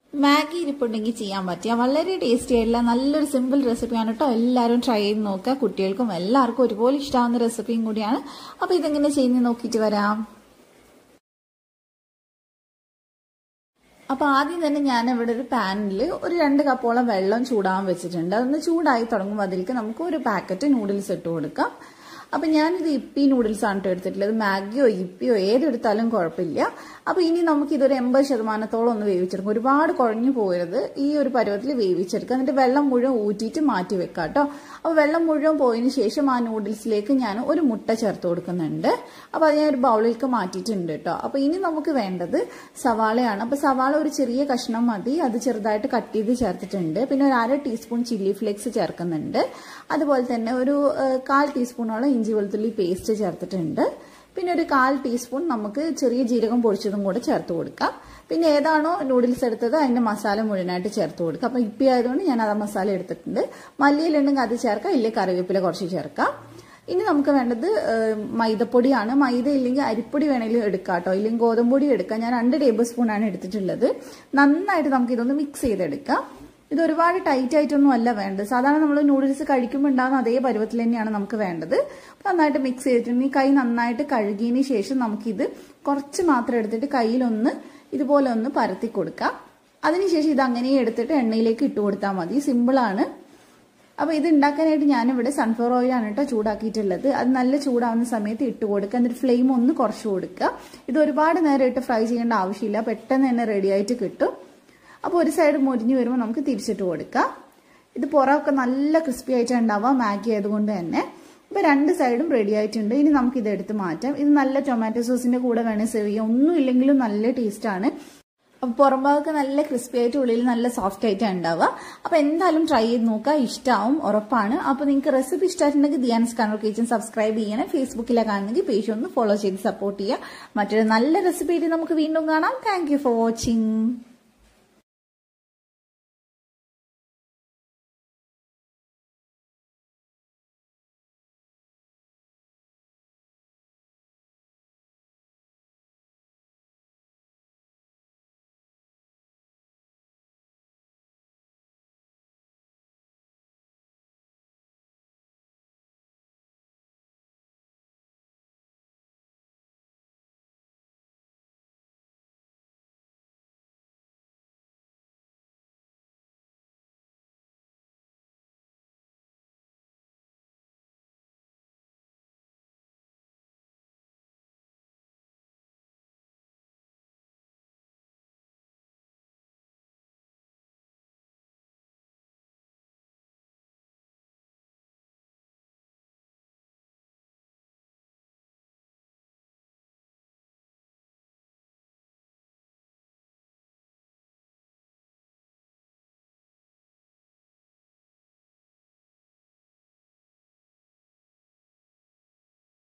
Maggi ഇരിപ്പുണ്ടെങ്കിൽ ചെയ്യാൻ പറ്റിയ വളരെ ടേസ്റ്റി ആയിട്ടുള്ള നല്ലൊരു സിമ്പിൾ റെസിപ്പിയാണ് കേട്ടോ. എല്ലാവരും ട്രൈ ചെയ്ത് നോക്കുക. കുട്ടികൾക്കും എല്ലാവർക്കും ഒരുപോലെ ഇഷ്ടമാവുന്ന റെസിപ്പിയും കൂടിയാണ്. അപ്പോൾ ഇതെങ്ങനെ ചെയ്യുന്നത് നോക്കിയിട്ട് വരാം. അപ്പോൾ ആദ്യം തന്നെ ഞാൻ ഇവിടെ ഒരു പാനിൽ ഒരു 2 കപ്പോളം വെള്ളം ചൂടാൻ വെച്ചിട്ടുണ്ട്. അതൊന്ന് ചൂടായി തുടങ്ങുമ്പോൾ അതിലേക്ക് നമുക്ക് ഒരു പാക്കറ്റ് നൂഡിൽസ് ഇട്ട് കൊടുക്കാം. അപ്പം ഞാനിത് ഇപ്പി നൂഡിൽസ് ആണ് എടുത്തിട്ടുള്ളത്. മാഗിയോ ഇപ്പിയോ ഏതെടുത്താലും കുഴപ്പമില്ല. അപ്പോൾ ഇനി നമുക്കിതൊരു 80% ഒന്ന് വേവിച്ചെടുക്കും. ഒരുപാട് കുഴഞ്ഞു പോകരുത്. ഈ ഒരു പരുവത്തിൽ വേവിച്ചെടുക്കുക. എന്നിട്ട് വെള്ളം മുഴുവൻ ഊറ്റിയിട്ട് മാറ്റി വെക്കാം കേട്ടോ. അപ്പോൾ വെള്ളം മുഴുവൻ പോയതിന് ശേഷം ആ നൂഡിൽസിലേക്ക് ഞാൻ ഒരു മുട്ട ചേർത്ത് കൊടുക്കുന്നുണ്ട്. അപ്പോൾ അത് ഞാൻ ഒരു ബൗളിലേക്ക് മാറ്റിയിട്ടുണ്ട് കേട്ടോ. അപ്പോൾ ഇനി നമുക്ക് വേണ്ടത് സവാളയാണ്. അപ്പോൾ സവാള ഒരു ചെറിയ കഷ്ണം മതി. അത് ചെറുതായിട്ട് കട്ട് ചെയ്ത് ചേർത്തിട്ടുണ്ട്. പിന്നെ ഒരു 1/2 ടീസ്പൂൺ ചില്ലി ഫ്ലേക്സ് ചേർക്കുന്നുണ്ട്. അതുപോലെ തന്നെ ഒരു 1/4 ടീസ്പൂണോളം ഇഞ്ചി വെളുത്തുള്ളി പേസ്റ്റ് ചേർത്തിട്ടുണ്ട്. പിന്നെ ഒരു 1/4 ടീസ്പൂൺ നമുക്ക് ചെറിയ ജീരകം പൊടിച്ചതും കൂടെ ചേർത്ത് കൊടുക്കാം. പിന്നെ ഏതാണോ നൂഡിൽസ് എടുത്തത് അതിന്റെ മസാല മുഴുവനായിട്ട് ചേർത്ത് കൊടുക്കാം. അപ്പം ഇപ്പി ആയതുകൊണ്ട് ഞാൻ അത് മസാല എടുത്തിട്ടുണ്ട്. മല്ലിയിലുണ്ടെങ്കിൽ അത് ചേർക്കാം, ഇല്ലെങ്കിൽ കറിവേപ്പില കുറച്ച് ചേർക്കാം. ഇനി നമുക്ക് വേണ്ടത് മൈദപ്പൊടിയാണ്. മൈദ ഇല്ലെങ്കിൽ അരിപ്പൊടി വേണമെങ്കിലും എടുക്കാം കേട്ടോ, ഇല്ലെങ്കിൽ ഗോതമ്പൊടി എടുക്കാം. ഞാൻ 2 ടേബിൾ സ്പൂണാണ് എടുത്തിട്ടുള്ളത്. നന്നായിട്ട് നമുക്ക് ഇതൊന്ന് മിക്സ് ചെയ്തെടുക്കാം. ഇത് ഒരുപാട് ടൈറ്റ് ആയിട്ടൊന്നും അല്ല വേണ്ടത്. സാധാരണ നമ്മൾ നൂഡിൽസ് കഴിക്കുമ്പോൾ ഉണ്ടാകുന്ന അതേ പരുവത്തിൽ തന്നെയാണ് നമുക്ക് വേണ്ടത്. നന്നായിട്ട് മിക്സ് ചെയ്തിട്ടുണ്ട്. ഈ കൈ നന്നായിട്ട് കഴുകിയതിന് ശേഷം നമുക്കിത് കുറച്ച് മാത്രം എടുത്തിട്ട് കയ്യിലൊന്ന് ഇതുപോലെ ഒന്ന് പരത്തി കൊടുക്കാം. അതിനുശേഷം ഇത് അങ്ങനെ എടുത്തിട്ട് എണ്ണയിലേക്ക് ഇട്ട് കൊടുത്താൽ മതി. സിമ്പിളാണ്. അപ്പോൾ ഇത് ഉണ്ടാക്കാനായിട്ട് ഞാനിവിടെ സൺഫ്ലവർ ഓയിലാണ് കേട്ടോ ചൂടാക്കിയിട്ടുള്ളത്. അത് നല്ല ചൂടാവുന്ന സമയത്ത് ഇട്ട് കൊടുക്കുക. എന്നിട്ട് ഫ്ലെയിം ഒന്ന് കുറച്ച് കൊടുക്കുക. ഇത് ഒരുപാട് നേരം ഇട്ട് ഫ്രൈ ചെയ്യേണ്ട ആവശ്യമില്ല. പെട്ടെന്ന് തന്നെ റെഡി ആയിട്ട് കിട്ടും. അപ്പോൾ ഒരു സൈഡ് മുരിഞ്ഞ് വരുമ്പോൾ നമുക്ക് തിരിച്ചിട്ട് കൊടുക്കാം. ഇത് പുറമൊക്കെ നല്ല ക്രിസ്പി ആയിട്ട് ഉണ്ടാവുക മാഗി ആയതുകൊണ്ട് തന്നെ. ഇപ്പോൾ 2 സൈഡും റെഡി ആയിട്ടുണ്ട്. ഇനി നമുക്ക് ഇത് എടുത്ത് മാറ്റാം. ഇത് നല്ല ടൊമാറ്റോ സോസിന്റെ കൂടെ വേണേൽ സെർവ് ചെയ്യാം. ഒന്നും ഇല്ലെങ്കിലും നല്ല ടേസ്റ്റാണ്. അപ്പോൾ പുറംഭാഗമൊക്കെ നല്ല ക്രിസ്പി ആയിട്ട് ഉള്ളിൽ നല്ല സോഫ്റ്റ് ആയിട്ടാണ് ഉണ്ടാവുക. അപ്പോൾ എന്തായാലും ട്രൈ ചെയ്ത് നോക്കുക. ഇഷ്ടമാവും, ഉറപ്പാണ്. അപ്പോൾ നിങ്ങൾക്ക് റെസിപ്പി ഇഷ്ടമായിട്ടുണ്ടെങ്കിൽ ദിയാൻസ് കണ്ണൂർ കിച്ചൻ സബ്സ്ക്രൈബ് ചെയ്യണം. ഫേസ്ബുക്കിലെ കാണുന്നെങ്കിൽ പേജ് ഒന്ന് ഫോളോ ചെയ്ത് സപ്പോർട്ട് ചെയ്യുക. മറ്റൊരു നല്ല റെസിപ്പി ആയിട്ട് നമുക്ക് വീണ്ടും കാണാം. Thank you for watching.